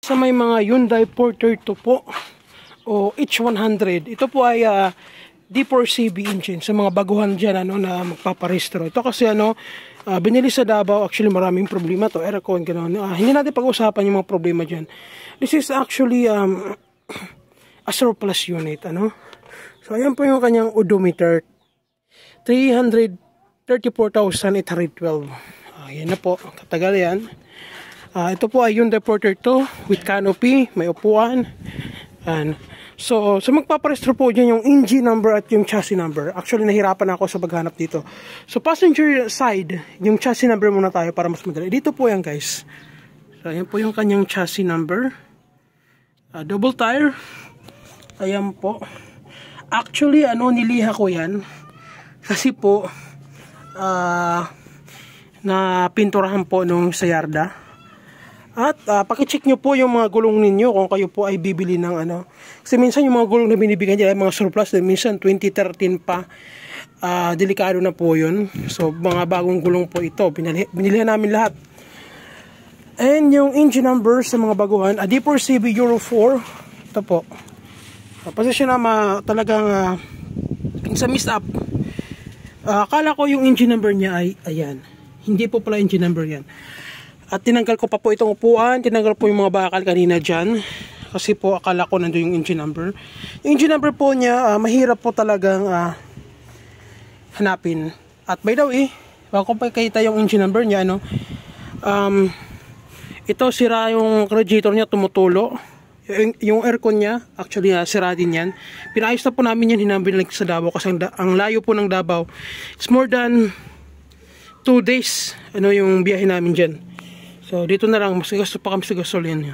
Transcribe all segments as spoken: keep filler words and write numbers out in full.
Sa may mga Hyundai Porter two po o H one hundred, ito po ay uh, D four C B engine sa mga baguhan dyan ano, na magpaparehistro. Ito kasi ano, uh, binili sa Davao, actually maraming problema to, aircon, gano'n. Uh, hindi natin pag-usapan yung mga problema dyan. This is actually um, a surplus unit. Ano? So ayan po yung kanyang odometer, three hundred thirty-four thousand eight hundred twelve. Uh, yan na po, katagal yan. Uh, ito po ay Hyundai Porter two with canopy, may upuan. And so, so magpaparehistro po dyan yung engine number at yung chassis number. Actually, nahirapan ako sa paghanap dito. So, passenger side, yung chassis number muna tayo para mas madali. Dito po yan, guys. So, ayan po yung kanyang chassis number. Uh, double tire. Ayan po. Actually, ano, niliha ko yan. Kasi po, uh, na pinturahan po nung sa Yarda. At uh, pakicheck nyo po yung mga gulong ninyo kung kayo po ay bibili ng ano. Kasi minsan yung mga gulong na binibigyan nila ay mga surplus. Minsan twenty thirteen pa. Uh, delikado na po yun. So mga bagong gulong po ito. Binili, binilihan namin lahat. And yung engine number sa mga baguhan. A D four C B Euro four. Ito po. Uh, Pasensya na ma, talagang uh, sa miss up. Uh, akala ko yung engine number niya ay ayan. Hindi po pala engine number yan. At tinanggal ko pa po itong upuan, tinanggal po yung mga bakal kanina dyan. Kasi po akala ko nandun yung engine number. Yung engine number po niya, uh, mahirap po talagang uh, hanapin. At by the way, bago pa kita yung engine number niya, ano, um, ito sira yung radiator niya, tumutulo. Yung, yung aircon niya, actually uh, sira din yan. Pinayos na po namin yan, hinambil lang sa Davao. Kasi ang, ang layo po ng Davao, it's more than two days, ano yung biyahe namin dyan. So dito na lang, mas gasto pa kami sa gasolina.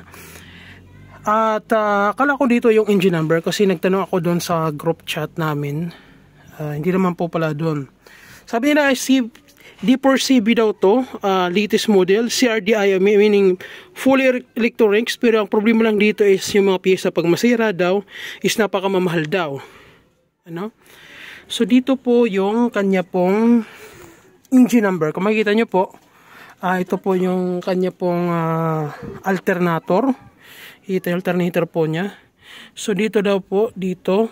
At uh, akala ko dito yung engine number kasi nagtanong ako doon sa group chat namin. Uh, hindi naman po pala doon. Sabi nila ay D four C B daw to, uh, latest model, C R D I, meaning fully electronics. Pero ang problema lang dito is yung mga piyesa pag masira daw is napakamamahal daw. Ano? So dito po yung kanya pong engine number. Kung makikita nyo po, Uh, ito po yung kanya pong uh, alternator. Ito yung alternator po niya. So dito daw po, dito.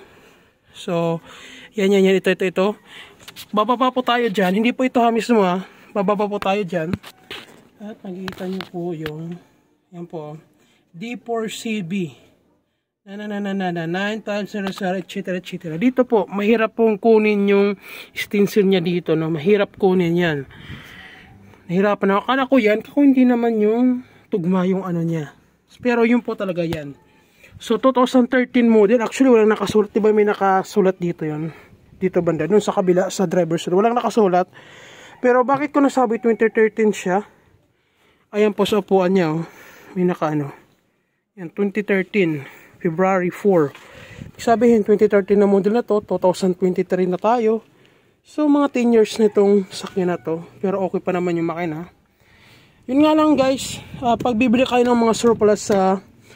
So yan yan yan, ito ito ito. Bababa po tayo dyan. Hindi po ito ha mismo ha. Bababa po tayo dyan. At makikita nyo po yung, yan po, D four C B. Na na na na na na nine times zero zero et cetera et cetera. Dito po, mahirap pong kunin yung stencil niya dito. No? Mahirap kunin yan. Nahirapan ako. Akala ko yan, kung hindi naman yung tugma yung ano niya. Pero yun po talaga yan. So, twenty thirteen model. Actually, walang nakasulat. Diba may nakasulat dito yun? Dito banda. Doon sa kabila, sa driver's side. Walang nakasulat. Pero bakit ko nasabi twenty thirteen siya? Ayan po sa upuan niya. Oh. May naka ano. Yan, twenty thirteen. February four. Sabihin, twenty thirteen na model na to. twenty twenty-three na tayo. So, mga ten years na itong sakyan na to. Pero okay pa naman yung makina. Yun nga lang guys, uh, pag bibili kayo ng mga surplus sa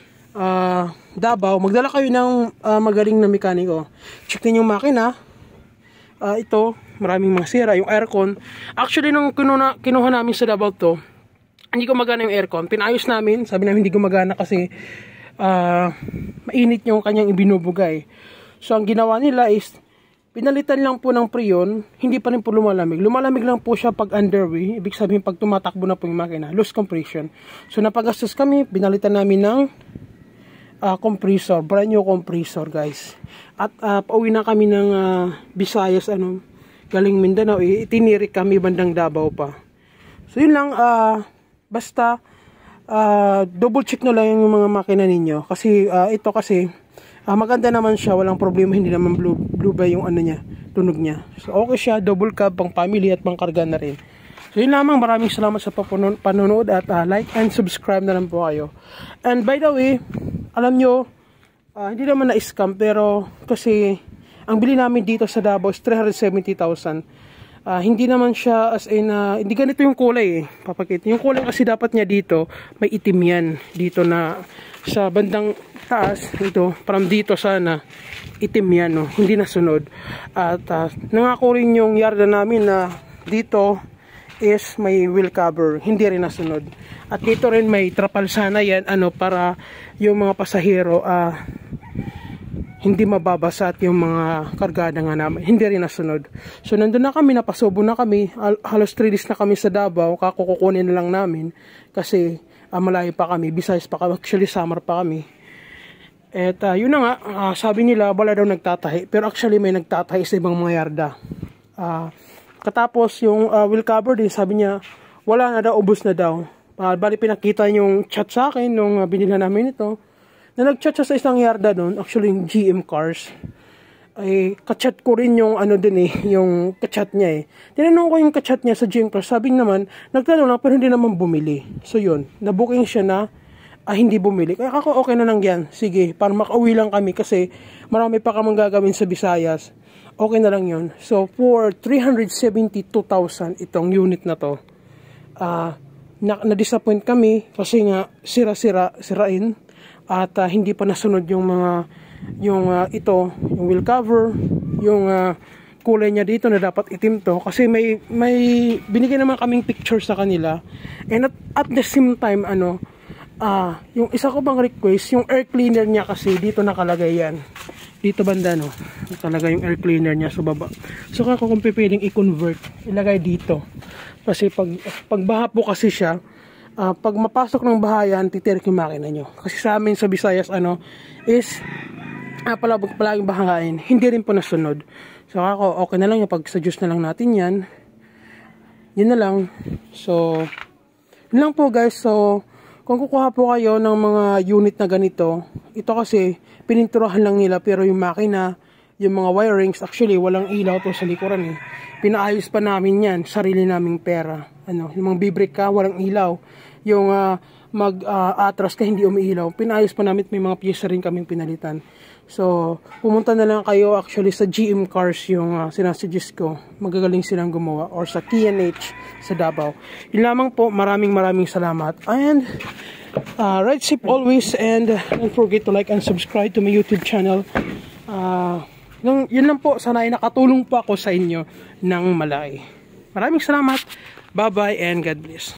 uh, Davao, magdala kayo ng uh, magaling na mekaniko. Check din yung makina. Uh, ito, maraming mga sira. Yung aircon. Actually, nung kinuha, kinuha namin sa Davao to, hindi gumagana yung aircon. Pinayos namin. Sabi namin hindi gumagana kasi uh, mainit yung kanyang ibinubugay. So, ang ginawa nila is pinalitan lang po ng preyon, hindi pa rin po lumalamig. Lumalamig lang po siya pag underway. Ibig sabihin pag tumatakbo na po yung makina, loose compression. So napagastos kami, pinalitan namin ng uh, compressor, brand new compressor guys. At uh, pauwi na kami ng uh, Visayas, ano, galing Mindanao, itinirik kami bandang Davao pa. So yun lang, uh, basta uh, double check na lang yung mga makina ninyo. Kasi uh, ito kasi, Ah, maganda naman siya, walang problema, hindi naman blue, blue ba yung ano niya, tunog niya. So okay siya, double cab, pang family at pang karga na rin. So yun lamang, maraming salamat sa panonood at uh, like and subscribe na lang po kayo. And by the way, alam nyo, uh, hindi naman na-scam, pero kasi ang bili namin dito sa Davao is three hundred seventy thousand. Uh, hindi naman siya as in, uh, hindi ganito yung kulay eh, papakita. Yung kulay kasi dapat niya dito, may itim yan. Dito na, sa bandang taas, ito, from dito sana, itim yan, no? Hindi nasunod. At uh, nangako rin yung yarda namin na dito, is may wheel cover, hindi rin nasunod. At dito rin may trapal sana yan, ano, para yung mga pasahero ah uh, hindi mababasa at yung mga kargada nga namin, hindi rin nasunod. So nandun na kami, napasubo na kami, halos three days na kami sa Davao, kakukukunin na lang namin kasi uh, malayo pa kami, Visayas pa kami, actually summer pa kami. At uh, yun na nga, uh, sabi nila wala daw nagtatahi, pero actually may nagtatahi sa ibang mga yarda. Uh, katapos yung uh, wheel cover din, sabi niya wala na daw, ubos na daw. Uh, bali pinakita yung chat sa akin nung uh, binila namin ito, na nag-chat siya sa isang yarda doon, actually yung G M Cars. Ay, kachat ko rin yung ano din eh, yung kachat niya eh. Tinanong ko yung kachat niya sa G M Cars, sabi naman, nagtanong lang pero hindi naman bumili. So yun, nabooking siya na ah, hindi bumili. Kaya ako okay na lang yan, sige, para makauwi lang kami kasi marami pa kamang gagawin sa Visayas. Okay na lang yun. So for three hundred seventy-two thousand itong unit na to, ah, uh, na-disappoint kami kasi nga sira-sira, sirain. At uh, hindi pa nasunod yung mga yung uh, ito, yung wheel cover, yung uh, kulay niya dito na dapat itim to kasi may may binigyan naman kaming picture sa kanila. And at, at the same time ano, uh, yung isa ko bang request, yung air cleaner niya kasi dito nakalagay yan. Dito banda no, nakalagay yung air cleaner niya sa baba. So kako kung pwedeng i-convert, ilagay dito. Kasi pag pagbaha po kasi siya, Uh, pag mapasok ng bahayan, titirik yung makina nyo. Kasi sa amin sa Visayas, ano, is, ah, pala, palaging bahangain, hindi rin po nasunod. So ako, okay na lang yung pag sa juice na lang natin yan. Yun na lang. So, yun lang po guys. So, kung kukuha po kayo ng mga unit na ganito, ito kasi, pininturahan lang nila, pero yung makina, yung mga wirings, actually, walang ilaw to sa likuran eh. Pinaayos pa namin yan, sarili naming pera. Ano, yung mga bibrek ka, walang ilaw. Yung uh, mag-atras uh, ka, hindi umiilaw. Pinaayos pa namin, may mga pyesa rin kaming pinalitan. So, pumunta na lang kayo actually sa G M Cars yung uh, sinasuggest ko. Magagaling silang gumawa. Or sa T N H sa Davao. Yun lamang po, maraming maraming salamat. And, uh, ride safe always. And uh, don't forget to like and subscribe to my YouTube channel. Uh, yun lang po, sana ay nakatulong po ako sa inyo ng malaki. Maraming salamat. Bye-bye and God bless.